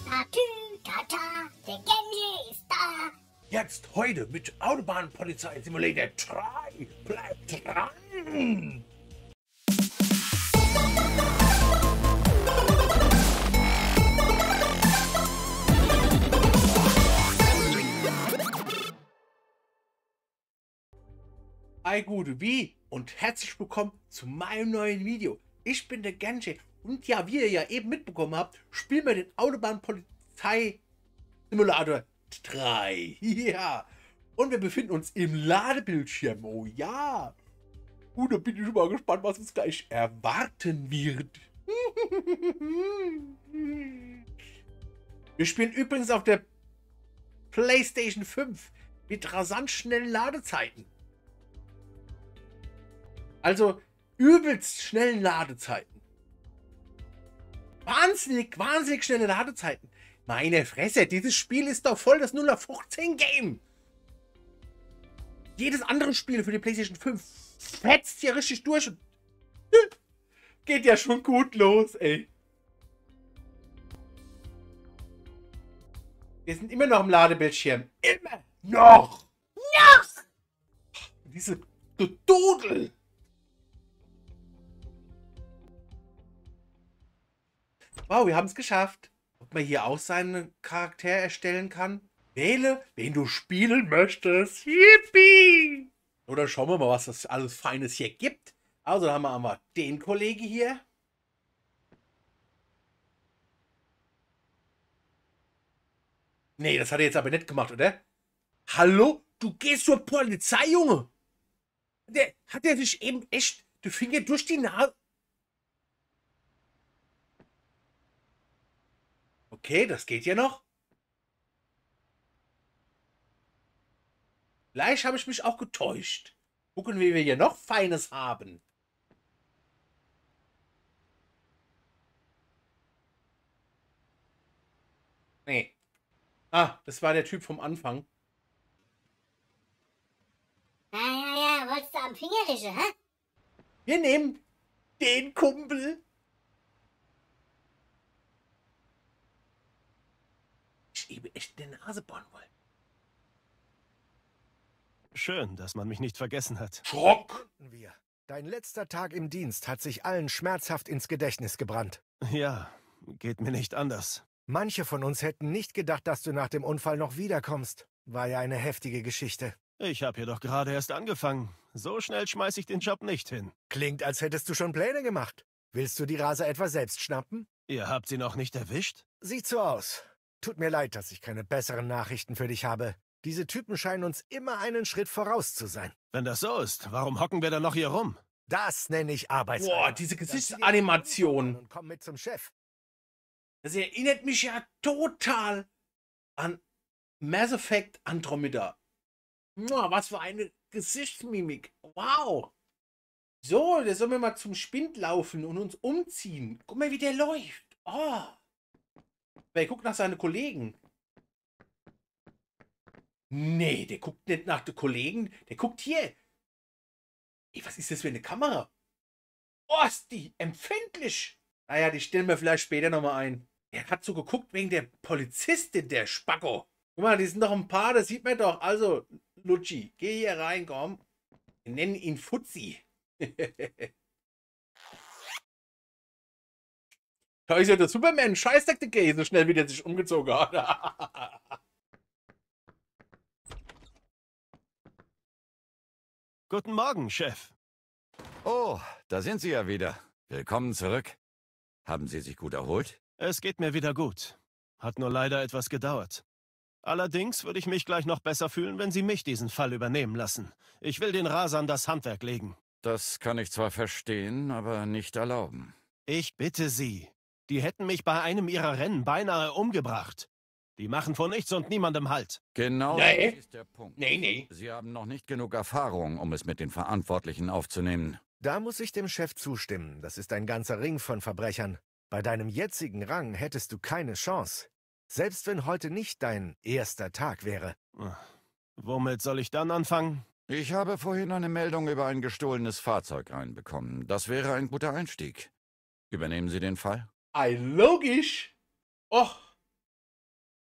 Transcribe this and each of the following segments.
Tatü, tata, der Genji ist da. Jetzt heute mit Autobahnpolizei Simulator 3. Bleibt dran! Hi gute wie und herzlich willkommen zu meinem neuen Video. Ich bin der Genji und ja, wie ihr ja eben mitbekommen habt, spielen wir den Autobahnpolizei Simulator 3. Ja, und wir befinden uns im Ladebildschirm. Oh ja. Da bin ich schon mal gespannt, was uns gleich erwarten wird. Wir spielen übrigens auf der PlayStation 5 mit rasant schnellen Ladezeiten. Also übelst schnellen Ladezeiten. Wahnsinnig schnelle Ladezeiten. Meine Fresse, dieses Spiel ist doch voll das 0815 Game. Jedes andere Spiel für die PlayStation 5 fetzt hier richtig durch. Und geht ja schon gut los, ey. Wir sind immer noch im Ladebildschirm. Immer noch. Diese Dudel. Wow, wir haben es geschafft. Ob man hier auch seinen Charakter erstellen kann? Wähle, wen du spielen möchtest. Yippie! Oder schauen wir mal, was das alles Feines hier gibt. Also, da haben wir einmal den Kollege hier. Nee, das hat er jetzt aber nicht gemacht, oder? Hallo? Du gehst zur Polizei, Junge! Hat der sich eben echt den Finger durch die Nase... Okay, das geht ja noch. Vielleicht habe ich mich auch getäuscht. Gucken, wie wir hier noch Feines haben. Nee. Ah, das war der Typ vom Anfang. Ja, wolltest du am Fingerlische, hä? Wir nehmen den Kumpel. Ich eben echt in der Nase bohren wollen. Schön, dass man mich nicht vergessen hat. Schrock! Wir. Dein letzter Tag im Dienst hat sich allen schmerzhaft ins Gedächtnis gebrannt. Ja, geht mir nicht anders. Manche von uns hätten nicht gedacht, dass du nach dem Unfall noch wiederkommst. War ja eine heftige Geschichte. Ich habe hier doch gerade erst angefangen. So schnell schmeiß ich den Job nicht hin. Klingt, als hättest du schon Pläne gemacht. Willst du die Raser etwa selbst schnappen? Ihr habt sie noch nicht erwischt? Sieht so aus. Tut mir leid, dass ich keine besseren Nachrichten für dich habe. Diese Typen scheinen uns immer einen Schritt voraus zu sein. Wenn das so ist, warum hocken wir dann noch hier rum? Das nenne ich Arbeitseifer. Boah, diese Gesichtsanimation. Und komm mit zum Chef. Das erinnert mich ja total an Mass Effect Andromeda. Was für eine Gesichtsmimik. Wow. So, der soll mir mal zum Spind laufen und uns umziehen. Guck mal, wie der läuft. Oh. Wer guckt nach seinen Kollegen? Nee, der guckt nicht nach den Kollegen. Der guckt hier. Ey, was ist das für eine Kamera? Oh, ist die empfindlich. Naja, die stellen wir vielleicht später nochmal ein. Er hat so geguckt wegen der Polizistin, der Spacko. Guck mal, die sind doch ein Paar, das sieht man doch. Also, Lutschi, geh hier rein, komm. Wir nennen ihn Fuzzi. Da ist ja der Superman. Scheißdreck, der Gay, so schnell wie der sich umgezogen hat. Guten Morgen, Chef. Oh, da sind Sie ja wieder. Willkommen zurück. Haben Sie sich gut erholt? Es geht mir wieder gut. Hat nur leider etwas gedauert. Allerdings würde ich mich gleich noch besser fühlen, wenn Sie mich diesen Fall übernehmen lassen. Ich will den Rasern das Handwerk legen. Das kann ich zwar verstehen, aber nicht erlauben. Ich bitte Sie. Die hätten mich bei einem ihrer Rennen beinahe umgebracht. Die machen vor nichts und niemandem Halt. Genau Nee. das ist der Punkt. Nee. Sie haben noch nicht genug Erfahrung, um es mit den Verantwortlichen aufzunehmen. Da muss ich dem Chef zustimmen. Das ist ein ganzer Ring von Verbrechern. Bei deinem jetzigen Rang hättest du keine Chance. Selbst wenn heute nicht dein erster Tag wäre. Womit soll ich dann anfangen? Ich habe vorhin eine Meldung über ein gestohlenes Fahrzeug reinbekommen. Das wäre ein guter Einstieg. Übernehmen Sie den Fall? Logisch. Och,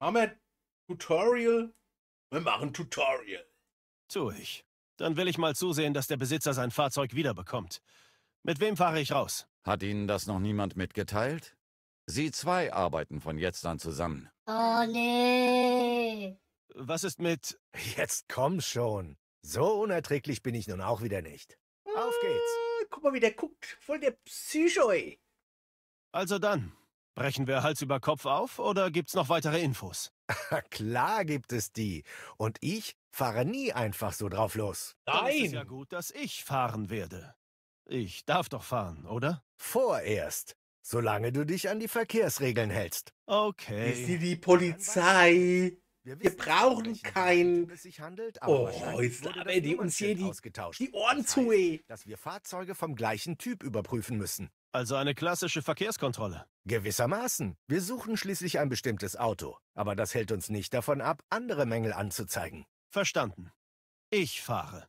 Haben wir Tutorial? Wir machen Tutorial. Tu ich. Dann will ich mal zusehen, dass der Besitzer sein Fahrzeug wiederbekommt. Mit wem fahre ich raus? Hat Ihnen das noch niemand mitgeteilt? Sie zwei arbeiten von jetzt an zusammen. Oh nee. Was ist mit... Jetzt komm schon. So unerträglich bin ich nun auch wieder nicht. Auf geht's. Guck mal, wie der guckt. Voll der Psycho, ey. Also dann, brechen wir Hals über Kopf auf oder gibt's noch weitere Infos? Klar gibt es die. Und ich fahre nie einfach so drauf los. Dann ist es ja Nein. gut, dass ich fahren werde. Ich darf doch fahren, oder? Vorerst. Solange du dich an die Verkehrsregeln hältst. Okay. Ist sie die Polizei? Wir brauchen um keinen- es sich handelt, Oh, wahrscheinlich jetzt wurde labern das die uns hier Nummernschild die ausgetauscht. Ohren Das zu, heißt, ey. dass wir Fahrzeuge vom gleichen Typ überprüfen müssen. Also eine klassische Verkehrskontrolle. Gewissermaßen. Wir suchen schließlich ein bestimmtes Auto. Aber das hält uns nicht davon ab, andere Mängel anzuzeigen. Verstanden. Ich fahre.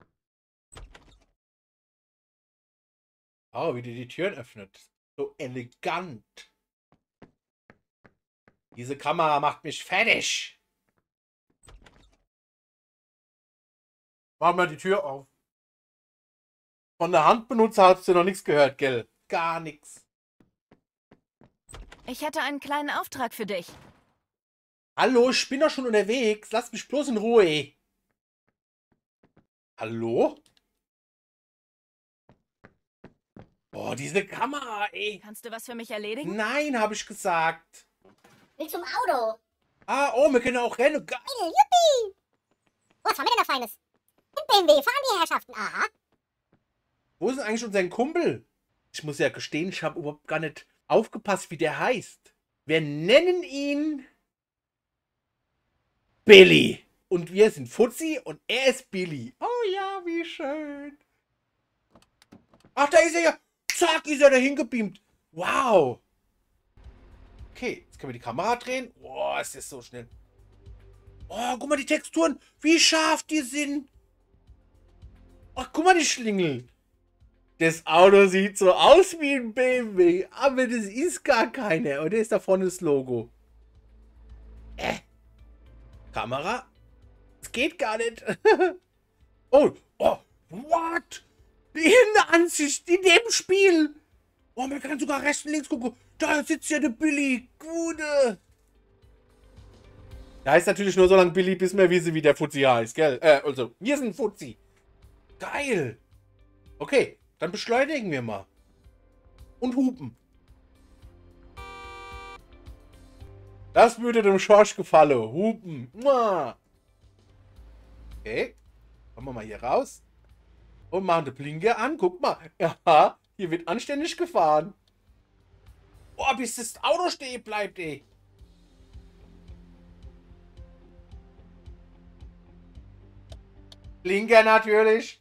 Oh, wie die Türen öffnet. So elegant. Diese Kamera macht mich fertig. Mach mal die Tür auf. Von der Handbenutzer hast du noch nichts gehört, gell? Gar nichts. Ich hätte einen kleinen Auftrag für dich. Hallo, ich bin doch schon unterwegs. Lass mich bloß in Ruhe, ey. Hallo? Boah, diese Kamera, ey. Kannst du was für mich erledigen? Nein, habe ich gesagt. Will zum Auto. Ah, oh, wir können auch rennen. Juppie. Oh, was haben wir denn da Feines? Im BMW fahren die Herrschaften. Aha. Wo ist denn eigentlich unser Kumpel? Ich muss ja gestehen, ich habe überhaupt gar nicht aufgepasst, wie der heißt. Wir nennen ihn Billy. Und wir sind Fuzzi und er ist Billy. Oh ja, wie schön. Ach, da ist er ja. Zack, ist er dahin gebeamt. Wow. Okay, jetzt können wir die Kamera drehen. Boah, ist das so schnell. Oh, guck mal die Texturen. Wie scharf die sind. Ach, guck mal die Schlingel. Das Auto sieht so aus wie ein BMW, aber das ist gar keiner. Und da ist da vorne das Logo. Kamera? Das geht gar nicht. Oh, what? Die Hinteransicht in dem Spiel. Oh, man kann sogar rechts und links gucken. Da sitzt ja der Billy. Gute. Da heißt natürlich nur so lange Billy, bis wir wissen, wie der Fuzzi heißt, gell? Also, wir sind Fuzzi. Geil. Okay, dann beschleunigen wir mal. Und hupen. Das würde dem Schorsch gefallen. Hupen. Mua. Okay. Kommen wir mal hier raus. Und machen die Blinker an. Guck mal. Ja, hier wird anständig gefahren. Oh, bis das Auto stehen bleibt, ey. Blinker natürlich.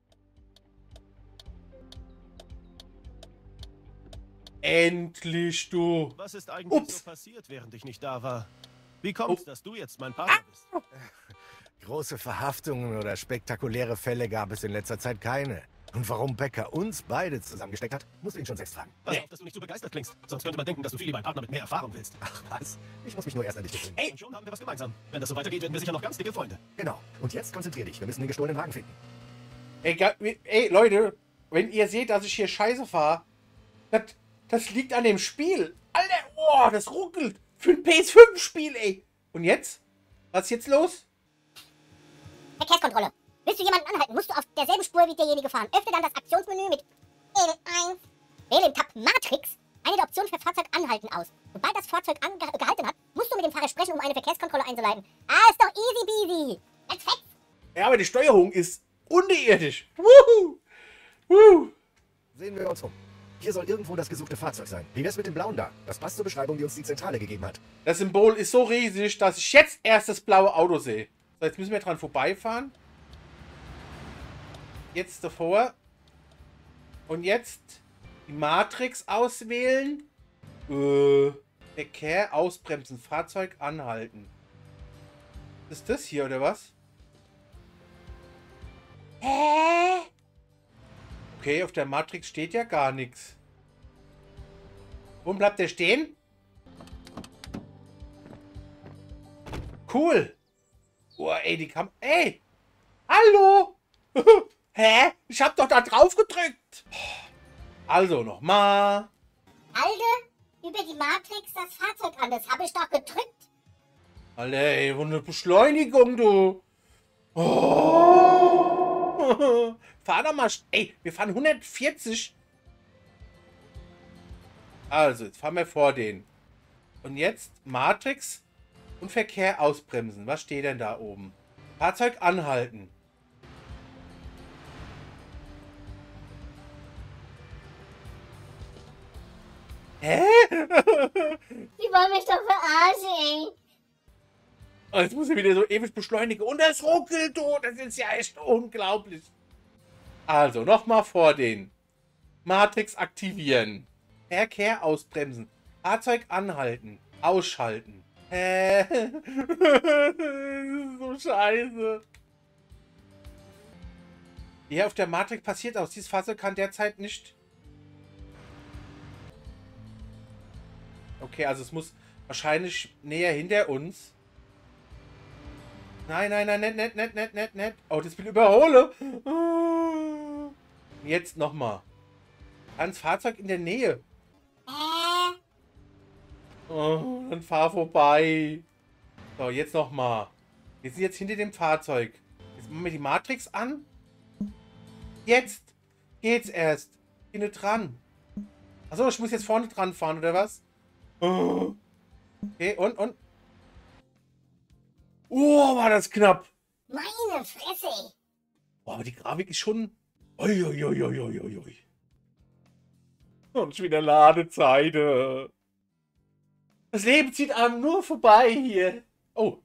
Endlich, du. Was ist eigentlich Ups. so passiert, während ich nicht da war? Wie kommt's, dass du jetzt mein Partner bist? Große Verhaftungen oder spektakuläre Fälle gab es in letzter Zeit keine. Und warum Becker uns beide zusammengesteckt hat, musst du ihn schon selbst fragen. Pass auf, dass du nicht zu begeistert klingst. Sonst könnte man denken, dass du viel lieber einen Partner mit mehr Erfahrung willst. Ach was? Ich muss mich nur erst an dich gewöhnen. Ey. Und schon haben wir was gemeinsam. Wenn das so weitergeht, werden wir sicher noch ganz dicke Freunde. Genau. Und jetzt konzentrier dich. Wir müssen den gestohlenen Wagen finden. Ey, Leute, wenn ihr seht, dass ich hier Scheiße fahre, das liegt an dem Spiel. Alter, oh, das ruckelt. Für ein PS5-Spiel, ey. Und jetzt? Was ist jetzt los? Verkehrskontrolle. Willst du jemanden anhalten, musst du auf derselben Spur wie derjenige fahren. Öffne dann das Aktionsmenü mit L1. Wähle im Tab Matrix eine der Optionen für Fahrzeug anhalten aus. Sobald das Fahrzeug gehalten hat, musst du mit dem Fahrer sprechen, um eine Verkehrskontrolle einzuleiten. Ah, ist doch easy peasy. Let's fetz. Ja, aber die Steuerung ist unterirdisch. Wuhu. Wuhu. Sehen wir uns um. Hier soll irgendwo das gesuchte Fahrzeug sein. Wie wär's mit dem blauen da? Das passt zur Beschreibung, die uns die Zentrale gegeben hat. Das Symbol ist so riesig, dass ich jetzt erst das blaue Auto sehe. So, jetzt müssen wir dran vorbeifahren. Jetzt davor. Und jetzt die Matrix auswählen. Verkehr ausbremsen. Fahrzeug anhalten. Ist das hier, oder was? Hä? Okay, auf der Matrix steht ja gar nichts. Wo bleibt der stehen? Cool. Oh, ey, die kam... Ey! Hallo! Hä? Ich hab doch da drauf gedrückt. Also, nochmal. Halte über die Matrix das Fahrzeug an. Das habe ich doch gedrückt. Alter, ey, wo eine Beschleunigung, du. Oh. Fahr doch mal... Ey, wir fahren 140. Also, jetzt fahren wir vor den. Und jetzt Matrix und Verkehr ausbremsen. Was steht denn da oben? Fahrzeug anhalten. Hä? Die wollen mich doch verarschen, ey. Oh, jetzt muss ich wieder so ewig beschleunigen. Und das ruckelt, du. Das ist ja echt unglaublich. Also, nochmal vor den. Matrix aktivieren. Verkehr ausbremsen. Fahrzeug anhalten. Ausschalten. Hä? So scheiße. Hier auf der Matrix passiert aus. Dieses Fahrzeug kann derzeit nicht... Okay, also es muss wahrscheinlich näher hinter uns. Nein, nein, nein, nicht. Oh, das will überhole. Jetzt nochmal. Ans Fahrzeug in der Nähe. Oh, dann fahr vorbei. So, jetzt nochmal. Wir sind jetzt hinter dem Fahrzeug. Jetzt machen wir die Matrix an. Jetzt geht's erst. Hinten dran. Achso, ich muss jetzt vorne dran fahren, oder was? Oh. Okay, und. Oh, war das knapp. Meine Fresse, ey. Boah, aber die Grafik ist schon... Uiuiuiuiui. Und schon wieder Ladezeit. Das Leben zieht einem nur vorbei hier. Oh.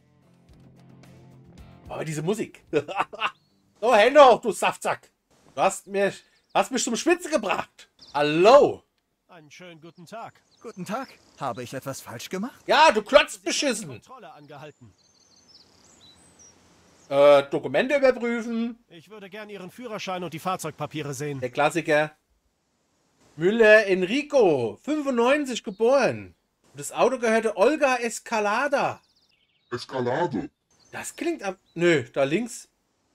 Aber diese Musik. So, Hände hoch, du Saftsack. Du hast mich zum Schwitzen gebracht. Hallo. Einen schönen guten Tag. Guten Tag. Habe ich etwas falsch gemacht? Ja, du klotzt beschissen. Kontrolle angehalten. Dokumente überprüfen. Ich würde gern Ihren Führerschein und die Fahrzeugpapiere sehen. Der Klassiker. Müller Enrico, 95 geboren. Und das Auto gehörte Olga Escalada. Escalade. Das klingt ab... Nö, da links.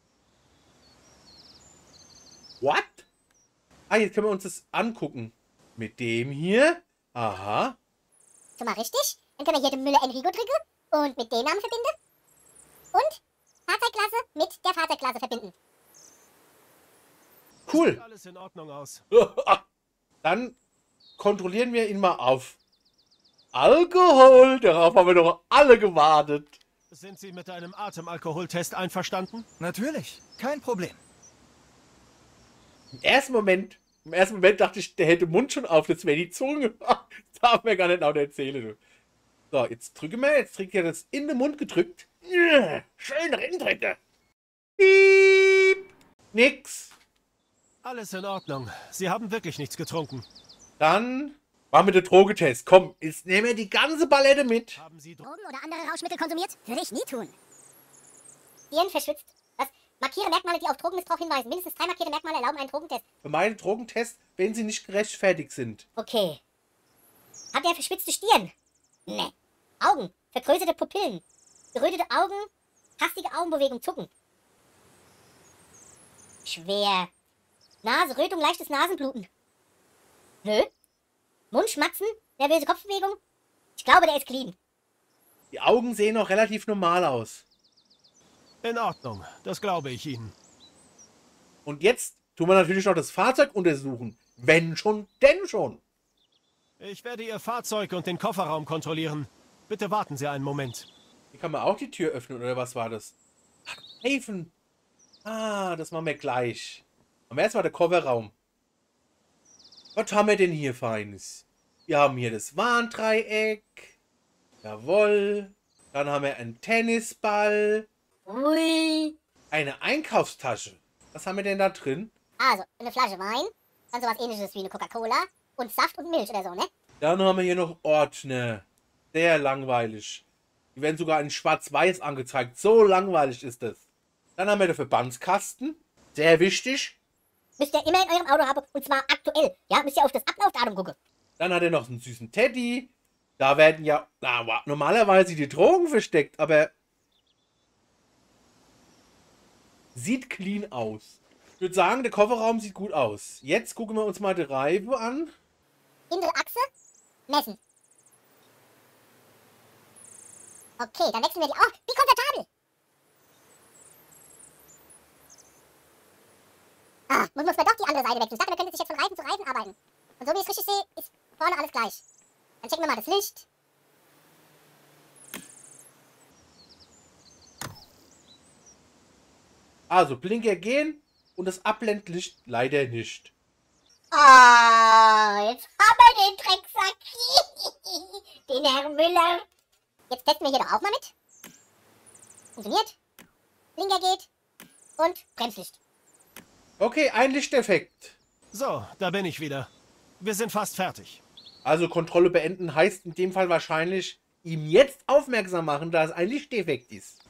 What? Ah, jetzt können wir uns das angucken. Mit dem hier. Aha. Schon mal richtig? Dann können wir hier den Müller Enrico drücken und mit dem Namen verbinden. Und Fahrzeugklasse mit der Fahrzeugklasse verbinden. Cool. Sieht alles in Ordnung aus. Dann kontrollieren wir ihn mal auf. Alkohol, darauf haben wir doch alle gewartet. Sind Sie mit einem Atemalkoholtest einverstanden? Natürlich. Kein Problem. Im ersten Moment dachte ich, der hätte den Mund schon auf, das wäre die Zunge. Das darf mir gar nicht laut erzählen. Du. So, jetzt drücke mal, jetzt kriegt er das in den Mund gedrückt. Schön reindrücke. Piep. Nix. Alles in Ordnung. Sie haben wirklich nichts getrunken. Dann machen wir den Drogetest. Komm, jetzt nehmen wir die ganze Palette mit. Haben Sie Drogen oder andere Rauschmittel konsumiert? Würde ich nie tun. Stirn verschwitzt. Was? Markiere Merkmale, die auf Drogenmissbrauch hinweisen. Mindestens 3 markierte Merkmale erlauben einen Drogentest. Vermeide Drogentests, wenn sie nicht gerechtfertigt sind. Okay. Hat er verschwitzte Stirn? Ne. Augen. Vergrößerte Pupillen. Gerötete Augen. Hastige Augenbewegung. Zucken. Schwer. Nase, Rötung, leichtes Nasenbluten. Nö. Mundschmatzen. Nervöse Kopfbewegung. Ich glaube, der ist clean. Die Augen sehen noch relativ normal aus. in Ordnung. Das glaube ich Ihnen. Und jetzt tun wir natürlich noch das Fahrzeug untersuchen. Wenn schon, denn schon. Ich werde Ihr Fahrzeug und den Kofferraum kontrollieren. Bitte warten Sie einen Moment. Hier kann man auch die Tür öffnen, oder was war das? Häfen. Ah, das machen wir gleich. Aber erstmal der Kofferraum. Was haben wir denn hier Feines? Wir haben hier das Warndreieck. Jawohl. Dann haben wir einen Tennisball. Ui. Eine Einkaufstasche. Was haben wir denn da drin? Also, eine Flasche Wein, dann sowas ähnliches wie eine Coca-Cola und Saft und Milch oder so, ne? Dann haben wir hier noch Ordner. Sehr langweilig. Die werden sogar in schwarz-weiß angezeigt. So langweilig ist das. Dann haben wir den Verbandskasten. Sehr wichtig. Müsst ihr immer in eurem Auto haben und zwar aktuell. Ja, müsst ihr auf das Ablaufdatum gucken. Dann hat er noch einen süßen Teddy. Da werden ja normalerweise die Drogen versteckt, aber sieht clean aus. Ich würde sagen, der Kofferraum sieht gut aus. Jetzt gucken wir uns mal die Reife an. Innere Achse, messen. Okay, dann wechseln wir die... Oh, wie komfortabel! Ah, muss man doch die andere Seite wechseln. Ich dachte, wir können sich jetzt von Reifen zu Reifen arbeiten. Und so wie ich es richtig sehe, ist vorne alles gleich. Dann checken wir mal das Licht. Also, Blinker gehen und das Abblendlicht leider nicht. Ah, jetzt haben wir den Drecksack. Den Herrn Müller. Jetzt testen wir hier doch auch mal mit. Funktioniert. Blinker geht. Und Bremslicht. Okay, ein Lichteffekt. So, da bin ich wieder. Wir sind fast fertig. Also Kontrolle beenden heißt in dem Fall wahrscheinlich ihm jetzt aufmerksam machen, dass es ein Lichtdefekt ist.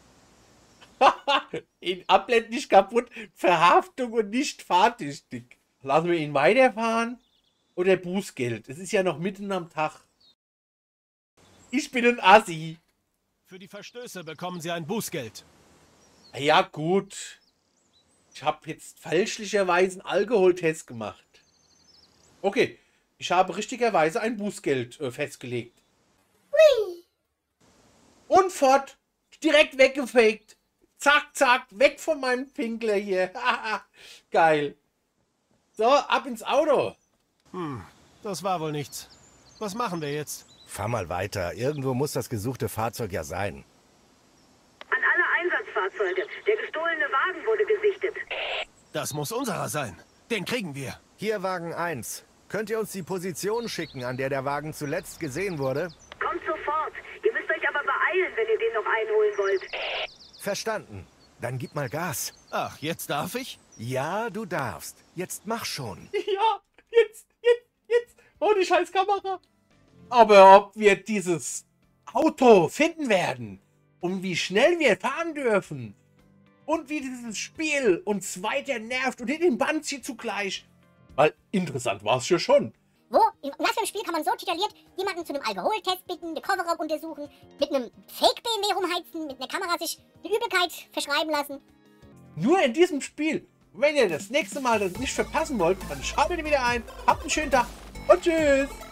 Ihn Abblend nicht kaputt, Verhaftung und nicht fahrtüchtig. Lassen wir ihn weiterfahren oder Bußgeld? Es ist ja noch mitten am Tag. Ich bin ein Assi. Für die Verstöße bekommen Sie ein Bußgeld. Ja gut. Ich habe jetzt fälschlicherweise einen Alkoholtest gemacht. Okay, ich habe richtigerweise ein Bußgeld festgelegt. Hui. Und fort. Direkt weggefegt. Zack, zack, weg von meinem Pinkler hier. Geil. So, ab ins Auto. Das war wohl nichts. Was machen wir jetzt? Fahr mal weiter. Irgendwo muss das gesuchte Fahrzeug ja sein. An alle Einsatzfahrzeuge. Der gestohlene Wagen wurde gesichtet. Das muss unserer sein. Den kriegen wir. Hier Wagen 1. Könnt ihr uns die Position schicken, an der der Wagen zuletzt gesehen wurde? Kommt sofort. Ihr müsst euch aber beeilen, wenn ihr den noch einholen wollt. Verstanden. Dann gib mal Gas. Ach, jetzt darf ich? Ja, du darfst. Jetzt mach schon. Ja, jetzt. Oh, die scheiß Kamera. Aber ob wir dieses Auto finden werden und wie schnell wir fahren dürfen und wie dieses Spiel uns weiter nervt und in den Bann zieht zugleich. Weil interessant war es ja schon. Wo? In was für einem Spiel kann man so detailliert jemanden zu einem Alkoholtest bitten, den Kofferraum untersuchen, mit einem Fake-BMW rumheizen, mit einer Kamera sich die Übelkeit verschreiben lassen? Nur in diesem Spiel. Und wenn ihr das nächste Mal das nicht verpassen wollt, dann schaltet wieder ein. Habt einen schönen Tag und tschüss.